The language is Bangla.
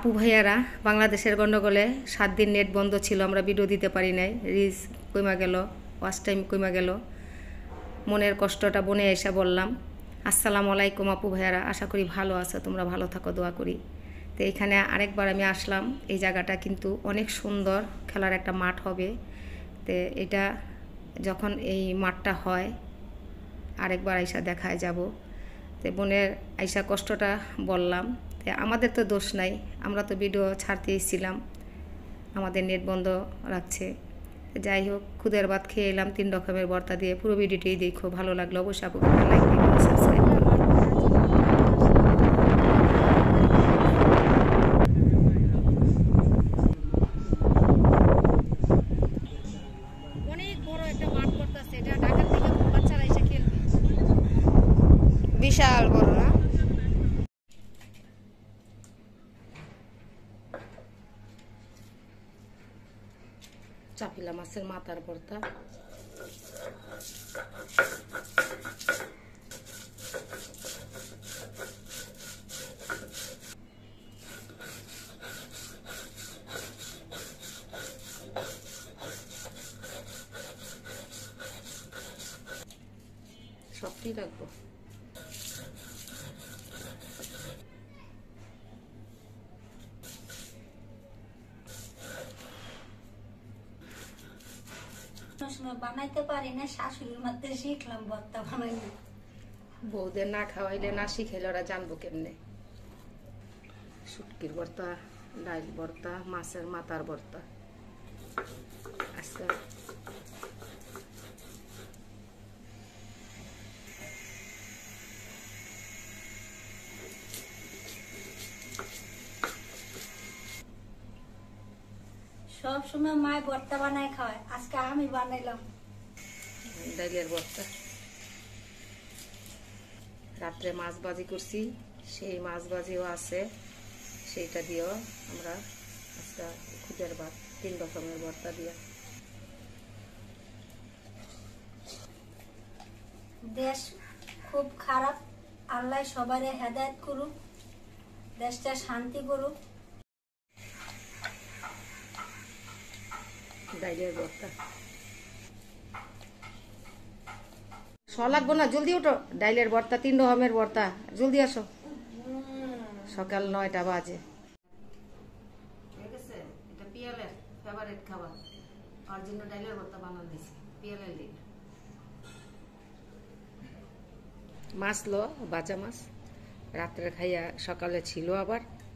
আপু ভাইয়ারা, বাংলাদেশের গন্ডগোলে 7 দিন নেট বন্ধ ছিল, আমরা ভিডিও দিতে পারি নাই। রিচ কইমা গেল, ওয়াচ টাইম কইমা গেল। মনের কষ্টটা বনে এসে বললাম। আসসালামু আলাইকুম আপু ভাইয়ারা, আশা করি ভালো আছো, তোমরা ভালো থাকো, দোয়া করি। তো এখানে আরেকবার আমি আসলাম। এই জায়গাটা কিন্তু অনেক সুন্দর, খেলার একটা মাঠ হবে। তো এটা যখন এই মাঠটা হয় আরেকবার আইসা দেখায় যাব। তো বোনের আইসা কষ্টটা বললাম। তো আমাদের তো দোষ নাই, আমরা তো ভিডিও ছাড়তে এসেছিলাম, আমাদের নেট বন্ধ রাখছে। যাই হোক, খুদের ভাত খেয়ে এলাম 3 রকমের ভর্তা দিয়ে। পুরো ভিডিওটাই দেখো, ভালো লাগলো অবশ্যই আপুকে লাইক দিবেন, সাবস্ক্রাইব করবেন। অনেক বড় একটা মাঠ করতেছে, এটা ঢাকা থেকে বাচ্চারা এসে খেলবে। বিশাল বড় না? চাপিলা মাছের মাথার ভর্তা, সবটি রাখবো। বানাইতে পারি না, শাশুড়ির মধ্যে শিখলাম ভর্তা বানাইতে। বউদের না খাওয়াইলে না শিখাইলে ওরা জানবো কেমনে। শুটকির ভর্তা, ডাল ভর্তা, মাছের মাথার ভর্তা। আচ্ছা, সব সময় মায় ভর্তা বানায় খাওয়ায়, আজকে আমি বানাইলাম ডাইলের ভর্তা। রাত্রে মাছ ভাজি করছি, সেই মাছ ভাজিও আছে, সেইটা দিয়েও আমরা আজকে খুদের ভাত 3 রকমের ভর্তা দিয়া। দেশ খুব খারাপ, আল্লাহ সবারে হেদায়েত করুক, দেশটা শান্তি করুক। ডাইলের ভর্তা লাগবো না, জলদি ওঠো। ডাইলের ভর্তা 3 রকমের ভর্তা, জলদি আসো। সকাল 9টা বাজে। এটা পিয়ালের ফেভারিট খাবার, ওর জন্য ডাইলের ভর্তা বানান দিছি। পিয়ালের লিগে মাছ লো, বাজা মাছ রাত্রে খাইয়া সকালে ছিল আবার।